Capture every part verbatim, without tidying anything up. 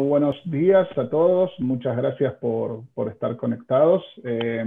Buenos días a todos, muchas gracias por, por estar conectados. Eh,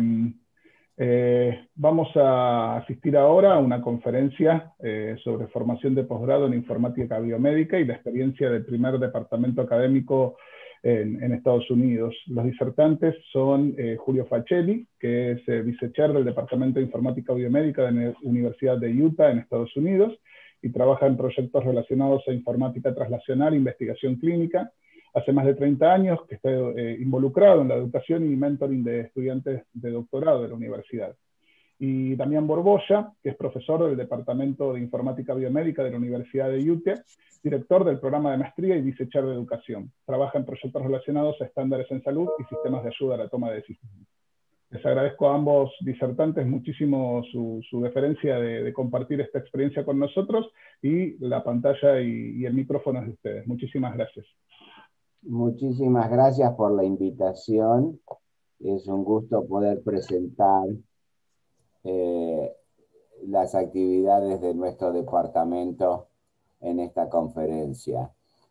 eh, vamos a asistir ahora a una conferencia eh, sobre formación de posgrado en informática biomédica y la experiencia del primer departamento académico en, en Estados Unidos. Los disertantes son eh, Julio Facelli, que es eh, vicechair del Departamento de Informática Biomédica de la Universidad de Utah en Estados Unidos y trabaja en proyectos relacionados a informática translacional e investigación clínica. Hace más de treinta años que está eh, involucrado en la educación y mentoring de estudiantes de doctorado de la universidad. Y Damián Borbolla, que es profesor del Departamento de Informática Biomédica de la Universidad de Utah, director del programa de maestría y vicechair de educación. Trabaja en proyectos relacionados a estándares en salud y sistemas de ayuda a la toma de decisiones. Les agradezco a ambos disertantes muchísimo su, su deferencia de, de compartir esta experiencia con nosotros, y la pantalla y, y el micrófono es de ustedes. Muchísimas gracias. Muchísimas gracias por la invitación. Es un gusto poder presentar eh, las actividades de nuestro departamento en esta conferencia.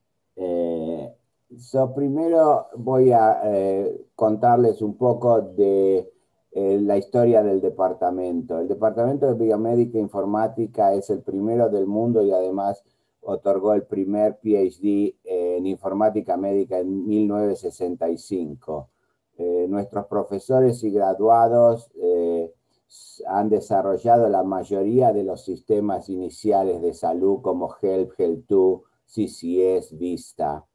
Eh, so, primero voy a eh, contarles un poco de eh, la historia del departamento. El Departamento de Biomédica e Informática es el primero del mundo y además otorgó el primer P H D en informática médica en mil novecientos sesenta y cinco. Eh, nuestros profesores y graduados eh, han desarrollado la mayoría de los sistemas iniciales de salud como HELP, HELP dos, C C S, Vista.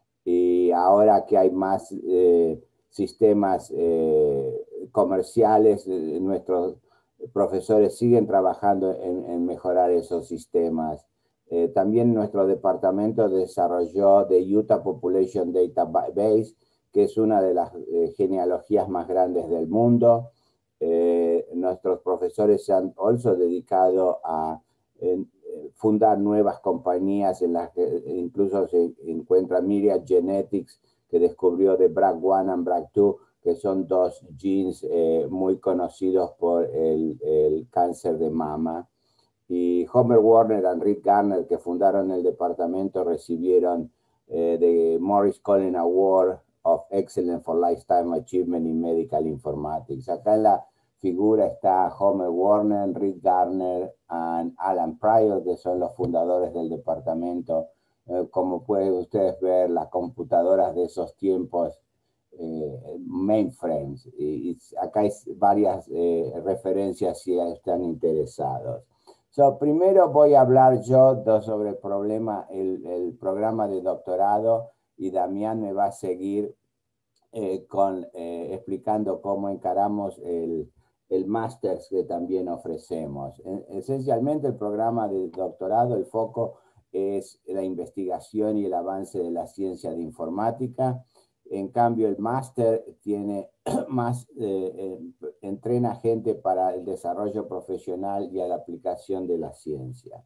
Y ahora que hay más eh, sistemas eh, comerciales, eh, nuestros profesores siguen trabajando en, en mejorar esos sistemas. Eh, también nuestro departamento desarrolló The Utah Population Database, que es una de las eh, genealogías más grandes del mundo. Eh, nuestros profesores se han also dedicado a eh, fundar nuevas compañías en las que incluso se encuentra Myriad Genetics, que descubrió de B R C A uno y B R C A dos, que son dos genes eh, muy conocidos por el, el cáncer de mama. Y Homer Warner y Rick Garner, que fundaron el departamento, recibieron eh, the Morris Collins Award of Excellence for Lifetime Achievement in Medical Informatics. Acá en la figura está Homer Warner, Rick Garner y Alan Pryor, que son los fundadores del departamento. Eh, como pueden ustedes ver, las computadoras de esos tiempos, eh, mainframes. Y, y acá hay varias eh, referencias si están interesados. So, primero voy a hablar yo sobre el problema, el, el programa de doctorado, y Damián me va a seguir eh, con, eh, explicando cómo encaramos el, el máster que también ofrecemos. Esencialmente el programa de doctorado, el foco es la investigación y el avance de la ciencia de informática. En cambio, el máster tiene más, eh, eh, entrena gente para el desarrollo profesional y a la aplicación de la ciencia.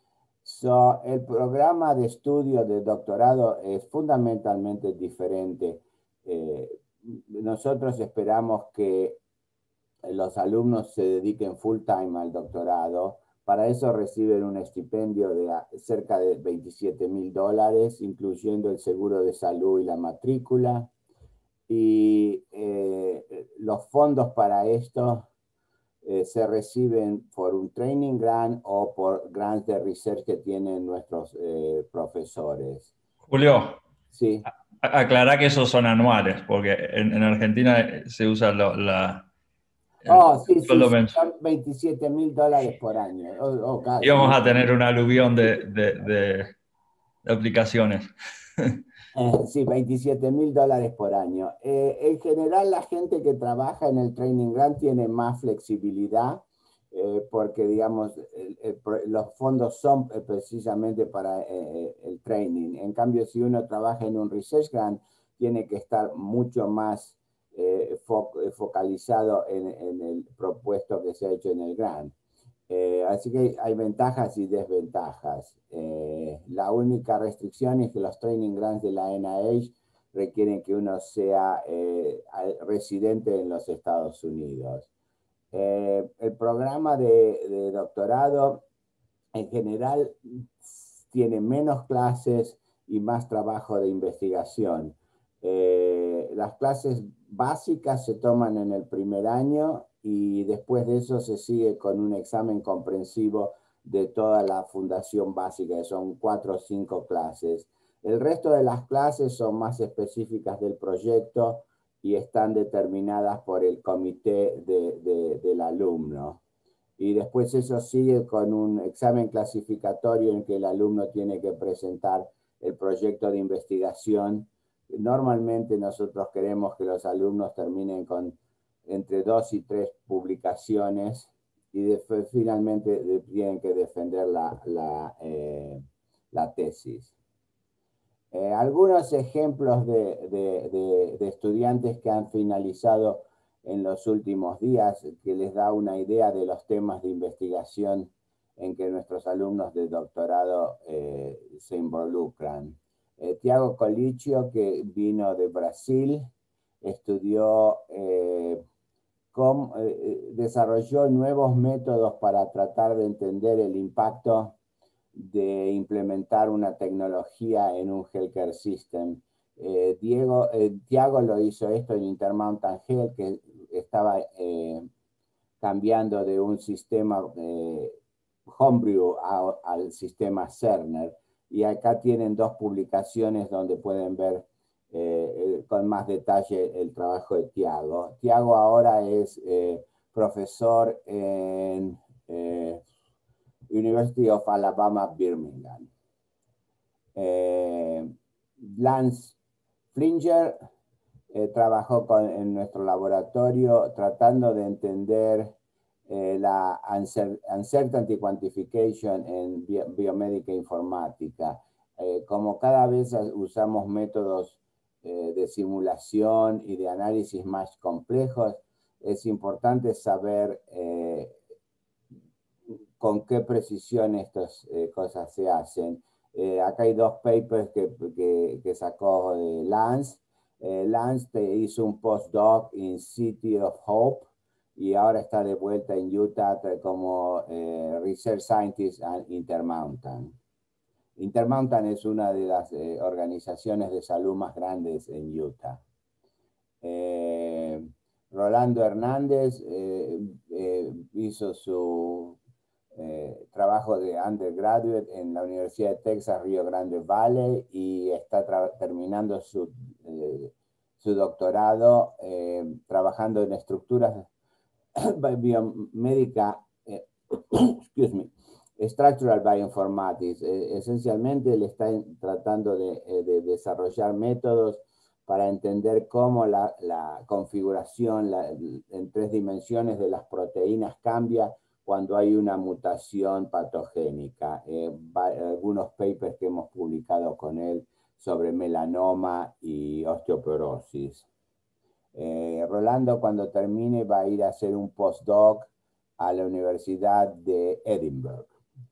So, el programa de estudio de doctorado es fundamentalmente diferente. Eh, nosotros esperamos que los alumnos se dediquen full time al doctorado. Para eso reciben un estipendio de cerca de veintisiete mil dólares, incluyendo el seguro de salud y la matrícula. Y eh, los fondos para esto eh, se reciben por un training grant o por grants de research que tienen nuestros eh, profesores. Julio, Sí. aclará que esos son anuales, porque en, en Argentina se usa lo, la... Oh, sí, sí, Solo sí, mensual. son veintisiete mil dólares por año. Oh, oh, casi. Íbamos a tener un aluvión de, de, de, de aplicaciones. Eh, sí, veintisiete mil dólares por año. Eh, en general, la gente que trabaja en el Training Grant tiene más flexibilidad eh, porque, digamos, el, el, los fondos son precisamente para eh, el training. En cambio, si uno trabaja en un Research Grant, tiene que estar mucho más eh, fo focalizado en, en el propuesto que se ha hecho en el grant. Eh, así que hay ventajas y desventajas. Eh, la única restricción es que los training grants de la N I H requieren que uno sea eh, residente en los Estados Unidos. Eh, el programa de, de doctorado en general tiene menos clases y más trabajo de investigación. Eh, las clases básicas se toman en el primer año y después de eso se sigue con un examen comprensivo de toda la fundación básica, que son cuatro o cinco clases. El resto de las clases son más específicas del proyecto y están determinadas por el comité de, de, del alumno. Y después eso sigue con un examen clasificatorio en que el alumno tiene que presentar el proyecto de investigación. Normalmente nosotros queremos que los alumnos terminen con entre dos y tres publicaciones y después finalmente tienen que defender la, la, eh, la tesis. Eh, algunos ejemplos de, de, de, de estudiantes que han finalizado en los últimos días, que les da una idea de los temas de investigación en que nuestros alumnos de doctorado eh, se involucran. Eh, Tiago Colicio, que vino de Brasil, estudió, eh, cómo, eh, desarrolló nuevos métodos para tratar de entender el impacto de implementar una tecnología en un healthcare system. Eh, Diego, eh, Tiago lo hizo esto en Intermountain Health, que estaba eh, cambiando de un sistema eh, Homebrew a, al sistema Cerner. Y acá tienen dos publicaciones donde pueden ver eh, con más detalle el trabajo de Tiago. Tiago ahora es eh, profesor en eh, University of Alabama, Birmingham. Eh, Lance Flinger eh, trabajó con, en nuestro laboratorio tratando de entender eh, la uncertainty quantification en bio, biomédica informática. Eh, como cada vez usamos métodos eh, de simulación y de análisis más complejos, es importante saber eh, con qué precisión estas eh, cosas se hacen. Eh, acá hay dos papers que, que, que sacó eh, Lance. Eh, Lance te hizo un postdoc en City of Hope y ahora está de vuelta en Utah como eh, Research Scientist at Intermountain. Intermountain es una de las eh, organizaciones de salud más grandes en Utah. Eh, Rolando Hernández eh, eh, hizo su Eh, trabajo de undergraduate en la Universidad de Texas, Rio Grande Valley, y está terminando su, eh, su doctorado eh, trabajando en estructuras biomédica, eh, excuse me, Structural Bioinformatics. Eh, esencialmente le está tratando de, de desarrollar métodos para entender cómo la, la configuración la, en tres dimensiones de las proteínas cambia cuando hay una mutación patogénica. Eh, va, algunos papers que hemos publicado con él sobre melanoma y osteoporosis. Eh, Rolando, cuando termine, va a ir a hacer un postdoc a la Universidad de Edinburgh.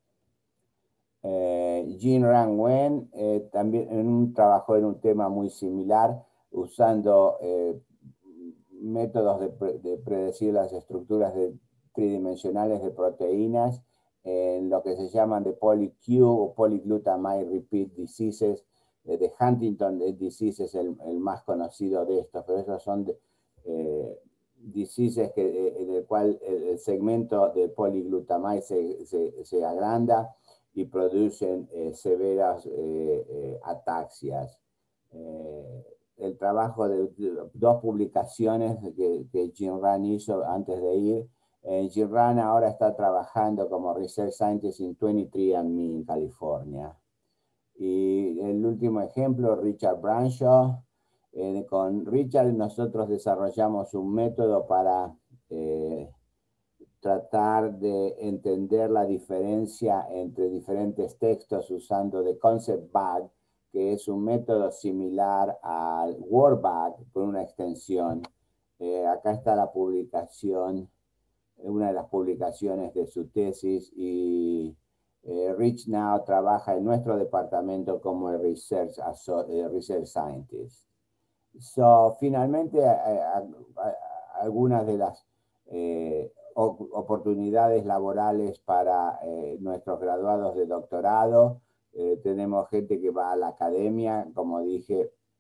Eh, Jean Rang Wen eh, también en un, trabajó en un tema muy similar, usando eh, métodos de, pre, de predecir las estructuras de tridimensionales de proteínas en lo que se llaman de poly-Q o polyglutamine repeat diseases. Eh, de Huntington disease es el, el, más conocido de estos, pero esos son de, eh, diseases que, eh, del cual el, el segmento de polyglutamine se, se, se agranda y producen eh, severas eh, eh, ataxias. Eh, el trabajo de, de dos publicaciones que, que Jim Ran hizo antes de ir. Eh, Jim Ran ahora está trabajando como Research Scientist en veintitrés and me en California. Y el último ejemplo, Richard Branshaw. Eh, con Richard nosotros desarrollamos un método para eh, tratar de entender la diferencia entre diferentes textos usando The Concept Bag, que es un método similar al WordBag con una extensión. Eh, acá está la publicación, una de las publicaciones de su tesis, y eh, Rich now trabaja en nuestro departamento como el Research, eh, Research Scientist. So, finalmente, eh, eh, algunas de las eh, oportunidades laborales para eh, nuestros graduados de doctorado. Eh, tenemos gente que va a la academia, como dije,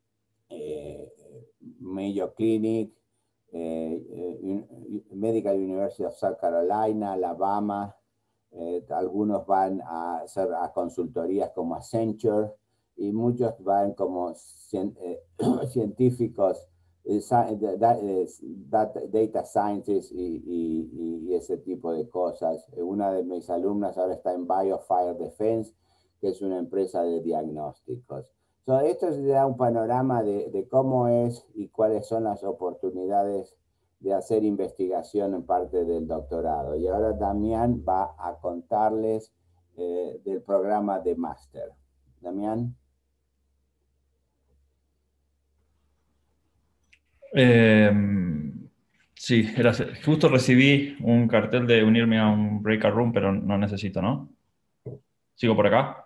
eh, Mayo Clinic, eh, eh, Medical University of South Carolina, Alabama. Eh, algunos van a hacer a consultorías como Accenture y muchos van como cien, eh, científicos, eh, data, data scientists y, y, y ese tipo de cosas. Una de mis alumnas ahora está en BioFire Defense, que es una empresa de diagnósticos. So, esto da un panorama de, de cómo es y cuáles son las oportunidades de hacer investigación en parte del doctorado. Y ahora Damián va a contarles eh, del programa de máster. Damián. Eh, sí, era, justo recibí un cartel de unirme a un breakout room, pero no necesito, ¿no? ¿Sigo por acá?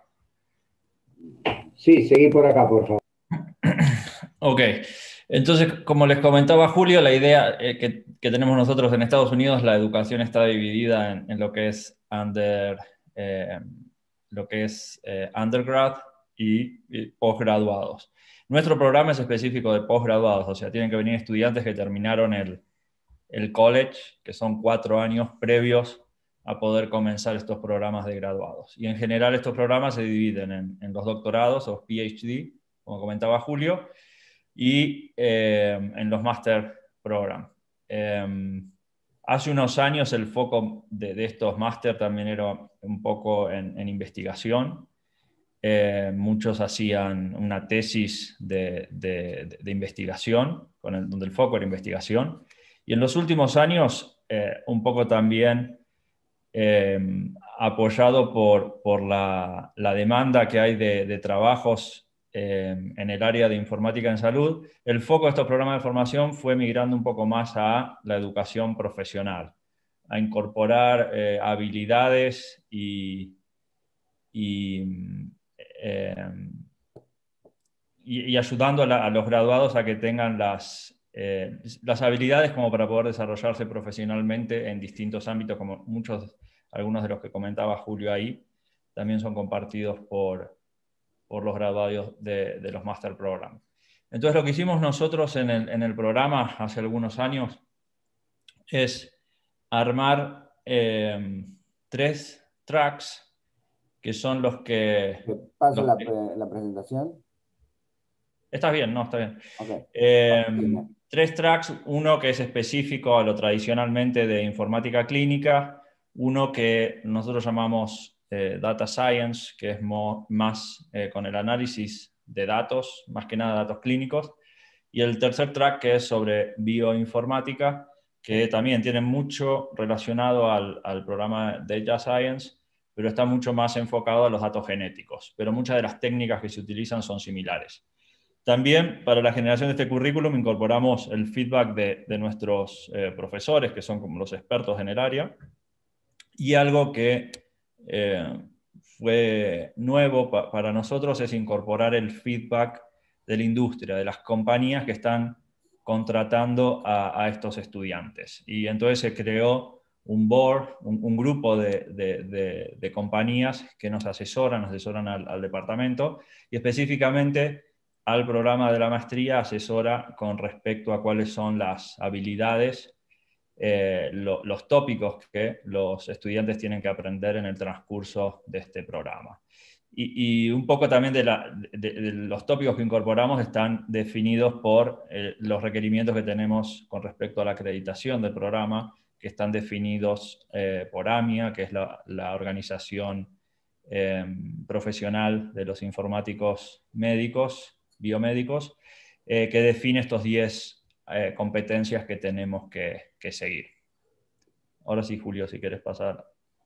Sí, seguí por acá, por favor. Ok, entonces, como les comentaba Julio, la idea eh, que, que tenemos nosotros en Estados Unidos, la educación está dividida en, en lo que es under, eh, lo que es eh, undergrad y, y posgraduados. Nuestro programa es específico de posgraduados, o sea, tienen que venir estudiantes que terminaron el, el college, que son cuatro años previos a poder comenzar estos programas de graduados. Y en general estos programas se dividen en, en los doctorados o P H D, como comentaba Julio, y eh, en los Master Program. Eh, hace unos años el foco de, de estos Master también era un poco en, en investigación. Eh, muchos hacían una tesis de, de, de investigación, con el, donde el foco era investigación. Y en los últimos años, eh, un poco también eh, apoyado por, por la, la demanda que hay de, de trabajos eh, en el área de informática en salud, el foco de estos programas de formación fue migrando un poco más a la educación profesional, a incorporar eh, habilidades y, y, eh, y, y ayudando a, la, a, los graduados a que tengan las, eh, las habilidades como para poder desarrollarse profesionalmente en distintos ámbitos, como muchos, algunos de los que comentaba Julio ahí, también son compartidos por, por los graduados de, de los Master Program. Entonces, lo que hicimos nosotros en el, en el programa hace algunos años es armar eh, tres tracks que son los que... ¿Te paso los la, que... la presentación? Está bien, no, está bien. Okay. Eh, Okay. Tres tracks, uno que es específico a lo tradicionalmente de informática clínica, uno que nosotros llamamos eh, Data Science, que es más eh, con el análisis de datos, más que nada datos clínicos, y el tercer track que es sobre bioinformática, que también tiene mucho relacionado al, al programa Data Science, pero está mucho más enfocado a los datos genéticos, pero muchas de las técnicas que se utilizan son similares. También para la generación de este currículum incorporamos el feedback de, de nuestros eh, profesores, que son como los expertos en el área, y algo que eh, fue nuevo pa para nosotros es incorporar el feedback de la industria, de las compañías que están contratando a, a estos estudiantes. Y entonces se creó un board, un, un grupo de, de, de, de compañías que nos asesoran, nos asesoran al, al departamento, y específicamente al programa de la maestría asesora con respecto a cuáles son las habilidades, eh, lo, los tópicos que los estudiantes tienen que aprender en el transcurso de este programa. Y, y un poco también de, la, de, de los tópicos que incorporamos están definidos por eh, los requerimientos que tenemos con respecto a la acreditación del programa, que están definidos eh, por AMIA, que es la, la organización eh, profesional de los informáticos médicos, biomédicos, eh, que define estos diez eh, competencias que tenemos que, que seguir. Ahora sí, Julio, si quieres pasar.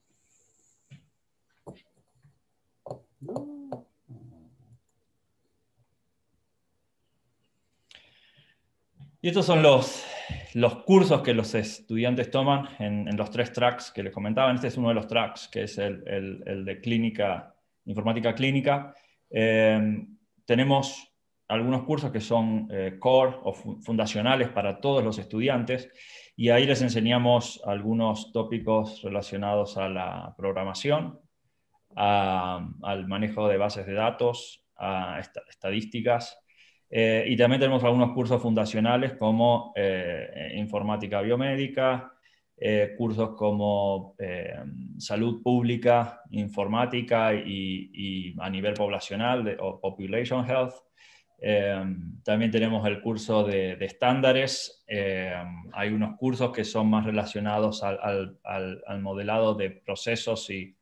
Y estos son los, los cursos que los estudiantes toman en, en los tres tracks que les comentaba. Este es uno de los tracks, que es el, el, el de clínica, informática clínica. Eh, tenemos algunos cursos que son eh, core o fundacionales para todos los estudiantes, y ahí les enseñamos algunos tópicos relacionados a la programación, a, al manejo de bases de datos, a est estadísticas, Eh, y también tenemos algunos cursos fundacionales como eh, informática biomédica, eh, cursos como eh, salud pública, informática y, y a nivel poblacional de, o population health. Eh, también tenemos el curso de, de estándares. Eh, hay unos cursos que son más relacionados al, al, al, al modelado de procesos y,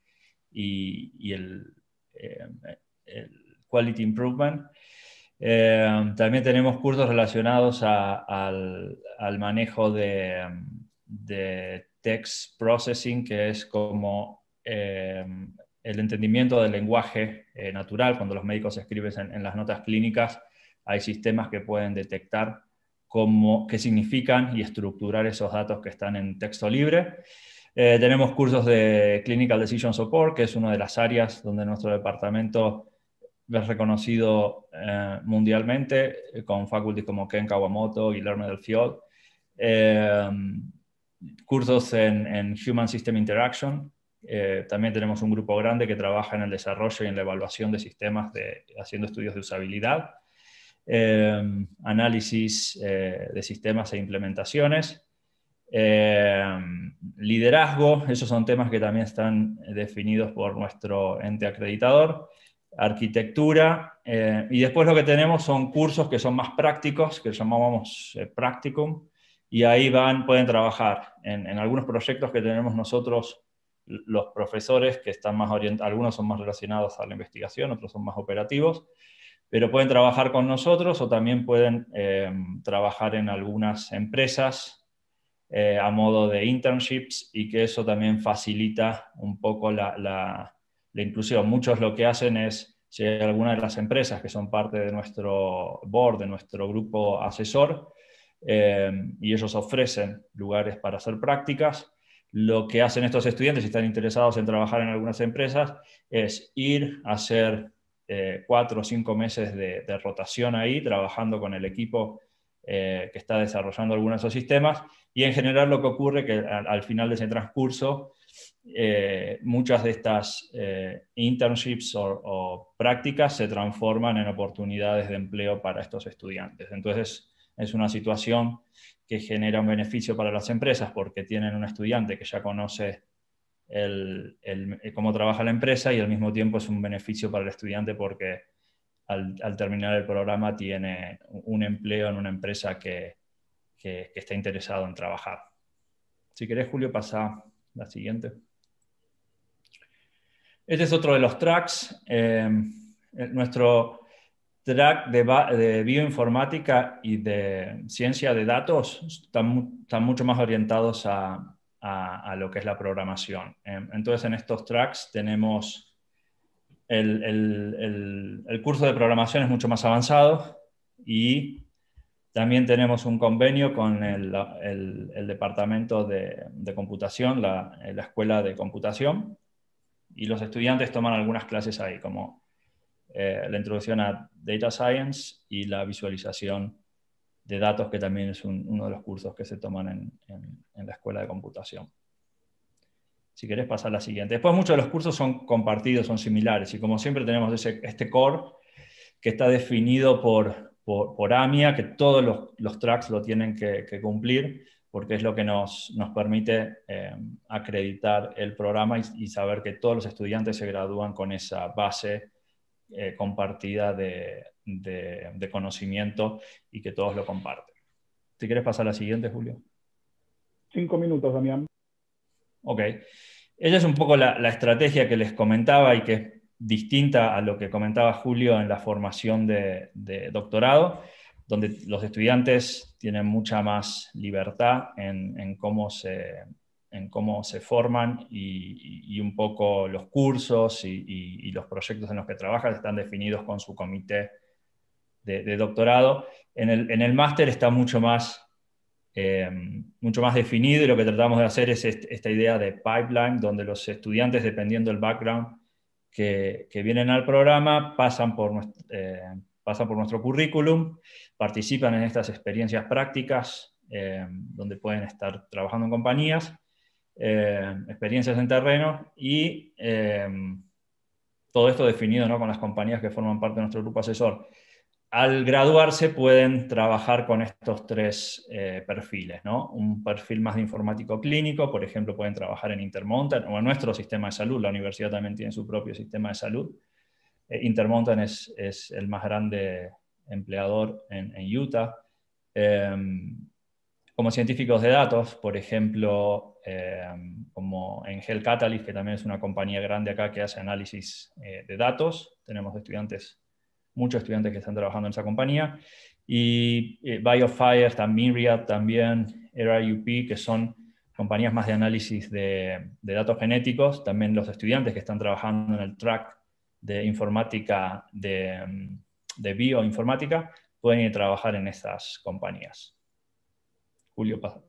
y, y el, eh, el quality improvement. Eh, también tenemos cursos relacionados a, al, al, manejo de, de text processing, que es como eh, el entendimiento del lenguaje eh, natural. Cuando los médicos escriben en, en las notas clínicas, hay sistemas que pueden detectar cómo, qué significan y estructurar esos datos que están en texto libre. Eh, tenemos cursos de Clinical Decision Support, que es una de las áreas donde nuestro departamento es reconocido eh, mundialmente, eh, con faculties como Ken Kawamoto, Guillermo del Fiol. Eh, cursos en, en Human System Interaction. Eh, también tenemos un grupo grande que trabaja en el desarrollo y en la evaluación de sistemas, de, haciendo estudios de usabilidad. Eh, análisis eh, de sistemas e implementaciones. Eh, liderazgo, esos son temas que también están definidos por nuestro ente acreditador. Arquitectura, eh, y después lo que tenemos son cursos que son más prácticos, que llamamos eh, practicum, y ahí van, pueden trabajar en, en algunos proyectos que tenemos nosotros, los profesores, que están más orientados, algunos son más relacionados a la investigación, otros son más operativos, pero pueden trabajar con nosotros o también pueden eh, trabajar en algunas empresas eh, a modo de internships, y que eso también facilita un poco la, la, la inclusión. Muchos lo que hacen es, si hay alguna de las empresas que son parte de nuestro board, de nuestro grupo asesor, eh, y ellos ofrecen lugares para hacer prácticas, lo que hacen estos estudiantes, si están interesados en trabajar en algunas empresas, es ir a hacer eh, cuatro o cinco meses de, de rotación ahí, trabajando con el equipo eh, que está desarrollando algunos de esos sistemas, y en general lo que ocurre es que al, al final de ese transcurso, eh, muchas de estas eh, internships o, o prácticas se transforman en oportunidades de empleo para estos estudiantes. Entonces es una situación que genera un beneficio para las empresas, porque tienen un estudiante que ya conoce el, el, cómo trabaja la empresa, y al mismo tiempo es un beneficio para el estudiante porque al, al terminar el programa tiene un empleo en una empresa que, que, que está interesado en trabajar. Si querés, Julio, pasa la siguiente. Este es otro de los tracks. Eh, nuestro track de, de bioinformática y de ciencia de datos están, están mucho más orientados a, a, a lo que es la programación. Eh, entonces, en estos tracks tenemos el, el, el, el curso de programación es mucho más avanzado, y también tenemos un convenio con el, el, el departamento de, de computación, la, la escuela de computación, y los estudiantes toman algunas clases ahí, como eh, la introducción a Data Science y la visualización de datos, que también es un, uno de los cursos que se toman en, en, en la escuela de computación. Si querés pasar a la siguiente. Después muchos de los cursos son compartidos, son similares, y como siempre tenemos ese, este core que está definido por, por, por AMIA, que todos los, los tracks lo tienen que, que cumplir, porque es lo que nos, nos permite eh, acreditar el programa y, y saber que todos los estudiantes se gradúan con esa base eh, compartida de, de, de conocimiento, y que todos lo comparten. Si quieres pasar a la siguiente, Julio. Cinco minutos, Damián. Ok. Ella es un poco la, la estrategia que les comentaba, y que es distinta a lo que comentaba Julio en la formación de, de doctorado, donde los estudiantes tienen mucha más libertad en, en, cómo, se, en cómo se forman, y, y, y un poco los cursos y, y, y los proyectos en los que trabajan están definidos con su comité de, de doctorado. En el, en el máster está mucho más, eh, mucho más definido, y lo que tratamos de hacer es este, esta idea de pipeline, donde los estudiantes, dependiendo del background que, que vienen al programa, pasan por, eh, pasan por nuestro currículum, participan en estas experiencias prácticas, eh, donde pueden estar trabajando en compañías, eh, experiencias en terreno, y eh, todo esto definido, ¿no?, con las compañías que forman parte de nuestro grupo asesor. al graduarse pueden trabajar con estos tres eh, perfiles, ¿no? Un perfil más de informático clínico, por ejemplo, pueden trabajar en Intermountain o en nuestro sistema de salud. La universidad también tiene su propio sistema de salud. Eh, Intermountain es, es el más grande empleador en, en Utah. Eh, como científicos de datos, por ejemplo, eh, como en Health Catalyst, que también es una compañía grande acá que hace análisis eh, de datos. Tenemos estudiantes, muchos estudiantes que están trabajando en esa compañía. Y eh, BioFire, también Myriad, también R I U P, que son compañías más de análisis de, de datos genéticos. También los estudiantes que están trabajando en el track de informática, de, de bioinformática, pueden ir a trabajar en esas compañías. Julio, pasa.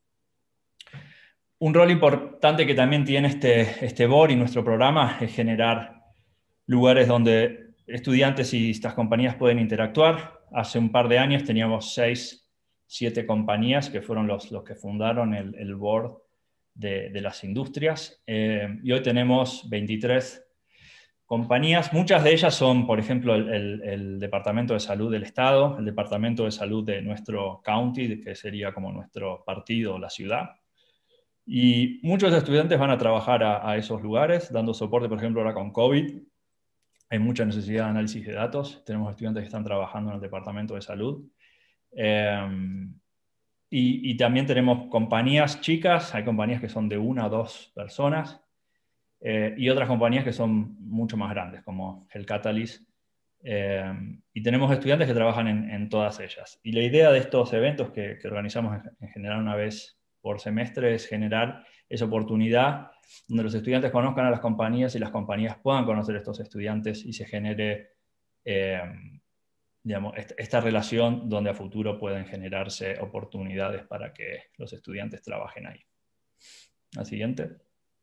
Un rol importante que también tiene este, este B O R y nuestro programa es generar lugares donde estudiantes y estas compañías pueden interactuar. Hace un par de años teníamos seis, siete compañías que fueron los, los que fundaron el, el board de, de las industrias. Eh, y hoy tenemos veintitrés compañías. Muchas de ellas son, por ejemplo, el, el, el Departamento de Salud del Estado, el Departamento de Salud de nuestro county, que sería como nuestro partido o la ciudad. Y muchos estudiantes van a trabajar a, a esos lugares, dando soporte, por ejemplo, ahora con COVID. Hay mucha necesidad de análisis de datos. Tenemos estudiantes que están trabajando en el Departamento de Salud. Eh, y, y también tenemos compañías chicas. Hay compañías que son de una o dos personas. Eh, y otras compañías que son mucho más grandes, como el Catalyst. Eh, y tenemos estudiantes que trabajan en, en todas ellas. Y la idea de estos eventos que, que organizamos en, en general una vez por semestre es generar esa oportunidad donde los estudiantes conozcan a las compañías y las compañías puedan conocer a estos estudiantes y se genere eh, digamos, esta, esta relación donde a futuro pueden generarse oportunidades para que los estudiantes trabajen ahí. La siguiente.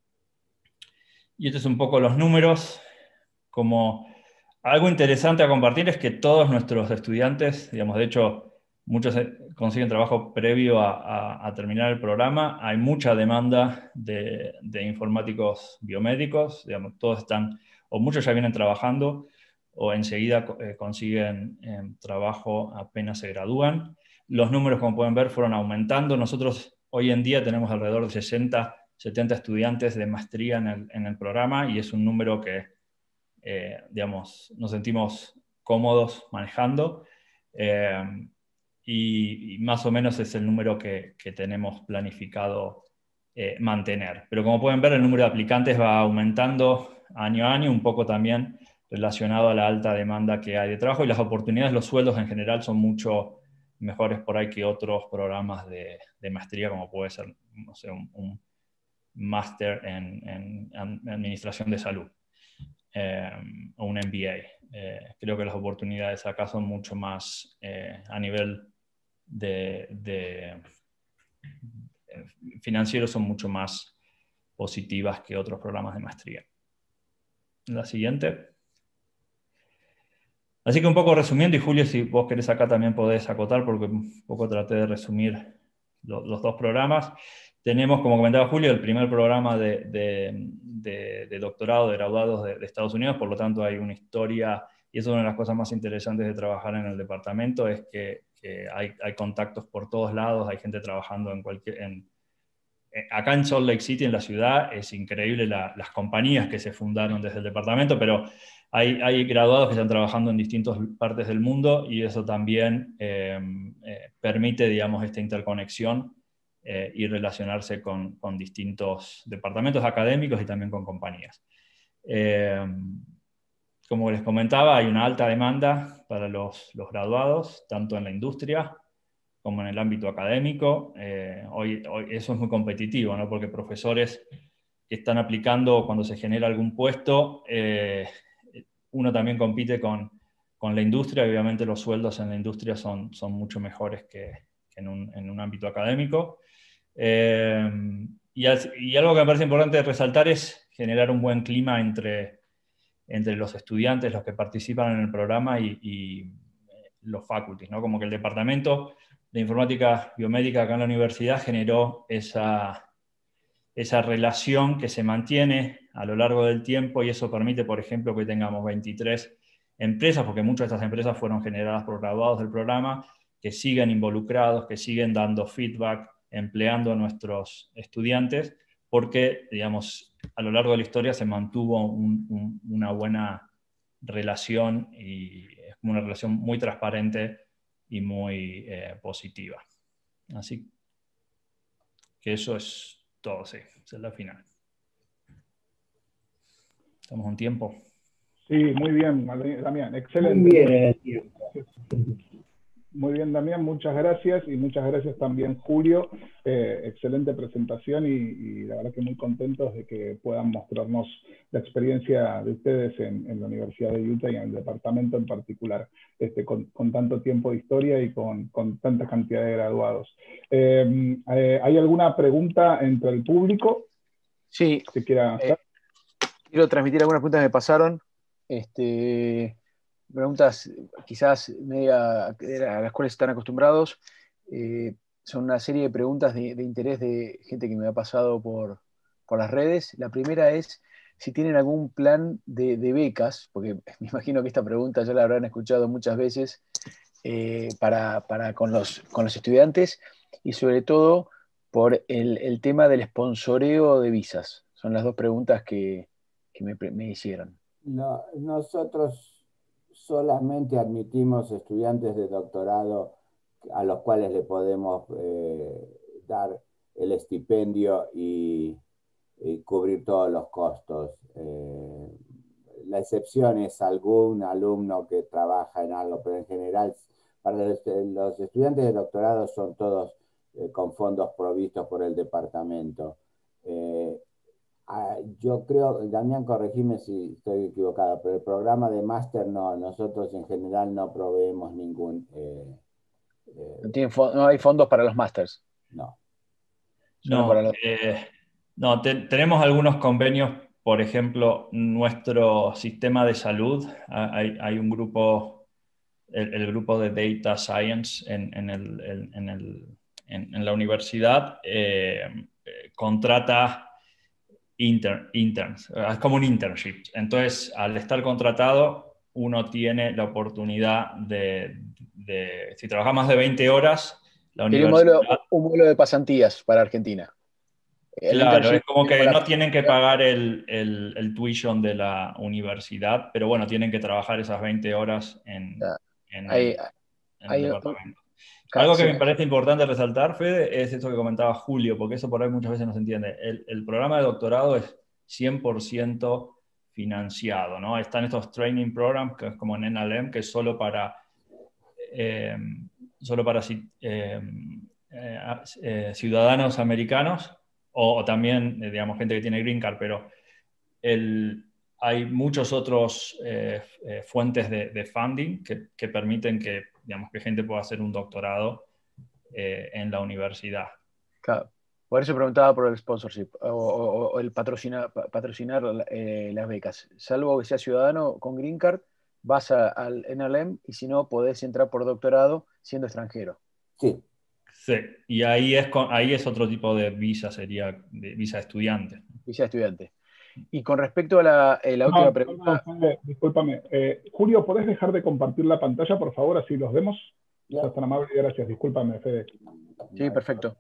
Y estos son un poco los números. Como algo interesante a compartir es que todos nuestros estudiantes, digamos, de hecho, muchos consiguen trabajo previo a, a, a terminar el programa. Hay mucha demanda de, de informáticos biomédicos, digamos, todos están, o muchos ya vienen trabajando, o enseguida eh, consiguen eh, trabajo apenas se gradúan. Los números, como pueden ver, fueron aumentando. Nosotros hoy en día tenemos alrededor de sesenta, setenta estudiantes de maestría en el, en el programa, y es un número que, eh, digamos, nos sentimos cómodos manejando. Eh, Y, y más o menos es el número que, que tenemos planificado eh, mantener. Pero como pueden ver, el número de aplicantes va aumentando año a año, un poco también relacionado a la alta demanda que hay de trabajo, y las oportunidades, los sueldos en general son mucho mejores por ahí que otros programas de, de maestría, como puede ser, no sé, un, un máster en, en, en administración de salud eh, o un M B A. Eh, creo que las oportunidades acá son mucho más eh, a nivel de, de eh, financieros, son mucho más positivas que otros programas de maestría. La siguiente. Así que un poco resumiendo, y Julio, si vos querés acá también podés acotar, porque un poco traté de resumir lo, los dos programas. Tenemos, como comentaba Julio, el primer programa de, de, de, de doctorado de graduados de, de Estados Unidos, por lo tanto hay una historia, y eso es una de las cosas más interesantes de trabajar en el departamento, es que, que hay, hay contactos por todos lados, hay gente trabajando en cualquier... En, acá en Salt Lake City, en la ciudad, es increíble la, las compañías que se fundaron desde el departamento, pero hay, hay graduados que están trabajando en distintas partes del mundo, y eso también eh, eh, permite, digamos, esta interconexión eh, y relacionarse con, con distintos departamentos académicos y también con compañías. Eh, como les comentaba, hay una alta demanda para los, los graduados, tanto en la industria como en el ámbito académico. Eh, hoy, hoy eso es muy competitivo, ¿no? Porque profesores que están aplicando cuando se genera algún puesto, eh, uno también compite con, con la industria, y obviamente los sueldos en la industria son, son mucho mejores que, que en, un, en un ámbito académico. Eh, y, y algo que me parece importante resaltar es generar un buen clima entre, entre los estudiantes, los que participan en el programa, y, y los faculties, ¿no? Como que el departamento de informática biomédica acá en la universidad generó esa, esa relación que se mantiene a lo largo del tiempo, y eso permite, por ejemplo, que tengamos veintitrés empresas, porque muchas de estas empresas fueron generadas por graduados del programa, que siguen involucrados, que siguen dando feedback, empleando a nuestros estudiantes, porque, digamos, a lo largo de la historia se mantuvo un, un, una buena relación y es como una relación muy transparente y muy eh, positiva. Así que eso es todo, sí, esa es la final. ¿Estamos en tiempo? Sí, muy bien, Damián, excelente. Muy bien en el tiempo. Muy bien, Damián, muchas gracias y muchas gracias también, Julio. Eh, excelente presentación y, y la verdad que muy contentos de que puedan mostrarnos la experiencia de ustedes en, en la Universidad de Utah y en el departamento en particular, este, con, con tanto tiempo de historia y con, con tanta cantidad de graduados. Eh, eh, ¿Hay alguna pregunta entre el público Sí, que quiera hacer? eh, quiero transmitir algunas preguntas que me pasaron. Este, preguntas quizás media a las cuales están acostumbrados. Eh, son una serie de preguntas de, de interés de gente que me ha pasado por, por las redes. La primera es si tienen algún plan de, de becas, porque me imagino que esta pregunta ya la habrán escuchado muchas veces, eh, para, para con, los, con los estudiantes y sobre todo por el, el tema del sponsoreo de visas. Son las dos preguntas que, que me, me hicieron. No, nosotros solamente admitimos estudiantes de doctorado a los cuales le podemos eh, dar el estipendio y, y cubrir todos los costos. Eh, la excepción es algún alumno que trabaja en algo, pero en general para los, los estudiantes de doctorado son todos eh, con fondos provistos por el departamento. Eh, Ah, yo creo, Damián, corregime si estoy equivocado, pero el programa de máster no, nosotros en general no proveemos ningún, eh, eh, No, tienen, no hay fondos para los másters. no. Solo No, para los... eh, no te, tenemos algunos convenios, por ejemplo, nuestro sistema de salud, hay, hay un grupo, el, el, grupo de Data Science en, en, el, en, el, en, en la universidad eh, eh, contrata Intern, interns, es como un internship. Entonces, al estar contratado, uno tiene la oportunidad de, de si trabaja más de veinte horas, la Tiene un universidad... modelo, un modelo de pasantías para Argentina. El Claro, es internship como es que para no tienen que Argentina. pagar el, el, el tuition de la universidad, pero bueno, tienen que trabajar esas veinte horas en, en, Hay, el, en el hay, departamento. Algo que sí, me parece importante resaltar, Fede, es esto que comentaba Julio, porque eso por ahí muchas veces no se entiende. El, el programa de doctorado es cien por ciento financiado, ¿no? Están estos training programs, que es como en N L M, que es solo para, eh, solo para eh, eh, eh, ciudadanos americanos, o, o también, eh, digamos, gente que tiene green card, pero el, hay muchos otros eh, eh, fuentes de, de funding que, que, permiten que, digamos, que gente pueda hacer un doctorado eh, en la universidad. Claro. Por eso preguntaba por el sponsorship o, o, o el patrocinar, patrocinar eh, las becas. Salvo que seas ciudadano con green card, vas a, al N L M y si no, podés entrar por doctorado siendo extranjero. Sí. Sí, y ahí es, con, ahí es otro tipo de visa, sería de visa de estudiante. Visa de estudiante. Y con respecto a la, eh, la No, última pregunta... perdón, Fede, discúlpame. Eh, Julio, ¿podés dejar de compartir la pantalla, por favor? Así los vemos. Ya. Sos tan amable, gracias. Discúlpame, Fede. Sí, perfecto.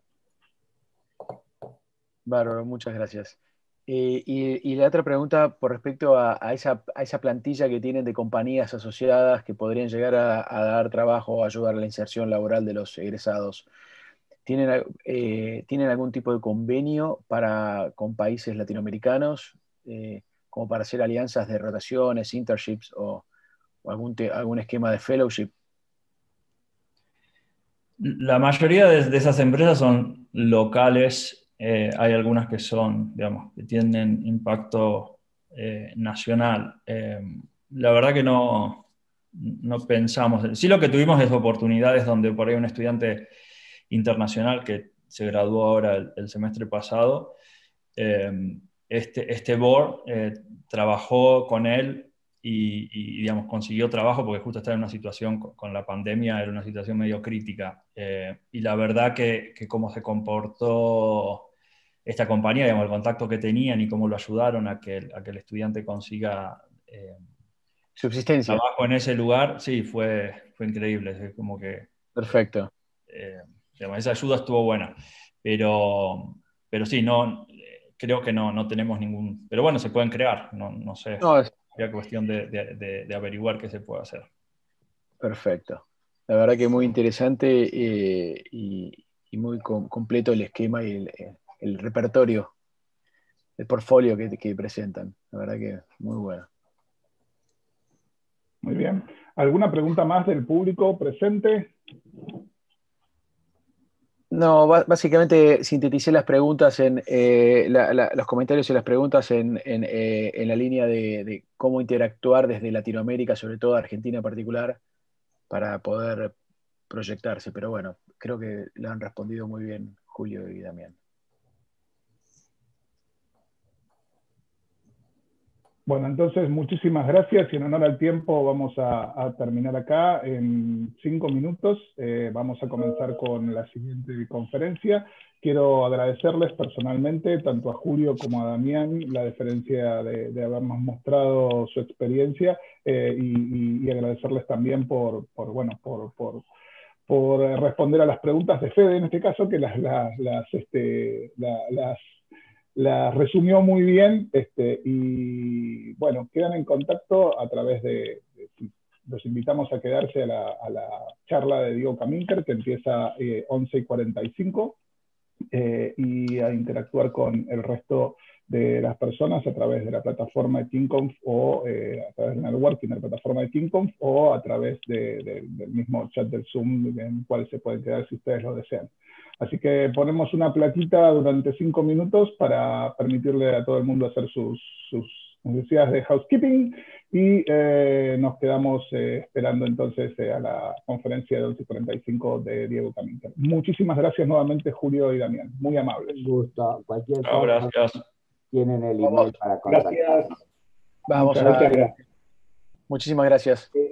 Bárbaro, muchas gracias. Eh, y, y la otra pregunta por respecto a, a, esa, a esa plantilla que tienen de compañías asociadas que podrían llegar a, a dar trabajo o ayudar a la inserción laboral de los egresados. ¿Tienen, eh, ¿tienen algún tipo de convenio para, con países latinoamericanos, eh, como para hacer alianzas de rotaciones, internships o, o algún, te, algún esquema de fellowship? La mayoría de, de esas empresas son locales, eh, hay algunas que son, digamos, que tienen impacto eh, nacional. Eh, la verdad que no, no pensamos, sí lo que tuvimos es oportunidades donde por ahí un estudiante internacional que se graduó ahora el, el semestre pasado, eh, este, este board eh, trabajó con él y, y, digamos, consiguió trabajo porque justo estaba en una situación con, con la pandemia, era una situación medio crítica. Eh, y la verdad que, que cómo se comportó esta compañía, digamos, el contacto que tenían y cómo lo ayudaron a que, a que el estudiante consiga eh, Subsistencia. trabajo en ese lugar, sí, fue, fue increíble. Es como que Perfecto. eh, esa ayuda estuvo buena. Pero, pero sí, no, creo que no, no tenemos ningún... Pero bueno, se pueden crear, no, no sé. No, es Sería cuestión de, de, de, de averiguar qué se puede hacer. perfecto. La verdad que muy interesante eh, y, y muy com- completo el esquema y el, el repertorio, el portfolio que, que presentan. La verdad que muy bueno. Muy bien. ¿Alguna pregunta más del público presente? No, ba- básicamente sinteticé las preguntas en eh, la- la- los comentarios y las preguntas en, en, eh, en la línea de, de cómo interactuar desde Latinoamérica, sobre todo Argentina en particular, para poder proyectarse. Pero bueno, creo que lo han respondido muy bien Julio y Damián. Bueno, entonces muchísimas gracias y en honor al tiempo vamos a, a terminar acá en cinco minutos. Eh, vamos a comenzar con la siguiente conferencia. Quiero agradecerles personalmente, tanto a Julio como a Damián, la deferencia de, de habernos mostrado su experiencia eh, y, y, y agradecerles también por, por bueno, por, por por responder a las preguntas de Fede, en este caso, que las, las, las, este, la, las, las resumió muy bien. Este, y bueno, quedan en contacto a través de, de los invitamos a quedarse a la, a la charla de Diego Caminker, que empieza eh, once y cuarenta y cinco, eh, y a interactuar con el resto de las personas a través de la plataforma de TeamConf o eh, a través de Networking, de la plataforma de TeamConf, o a través de, de, del mismo chat del Zoom en el cual se pueden quedar si ustedes lo desean. Así que ponemos una plaquita durante cinco minutos para permitirle a todo el mundo hacer sus, sus necesidades de housekeeping y eh, nos quedamos eh, esperando entonces eh, a la conferencia de once y cuarenta y cinco de Diego Caminter. Muchísimas gracias nuevamente, Julio y Damián. Muy amables. Un gusto. Cualquier No, cosa, gracias. tienen el Vamos. email para contactar. Gracias. Vamos Muchas a. gracias. Muchísimas gracias.